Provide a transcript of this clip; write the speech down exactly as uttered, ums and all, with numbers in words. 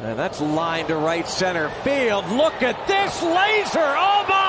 And that's line to right center field. Look at this laser. Oh, my.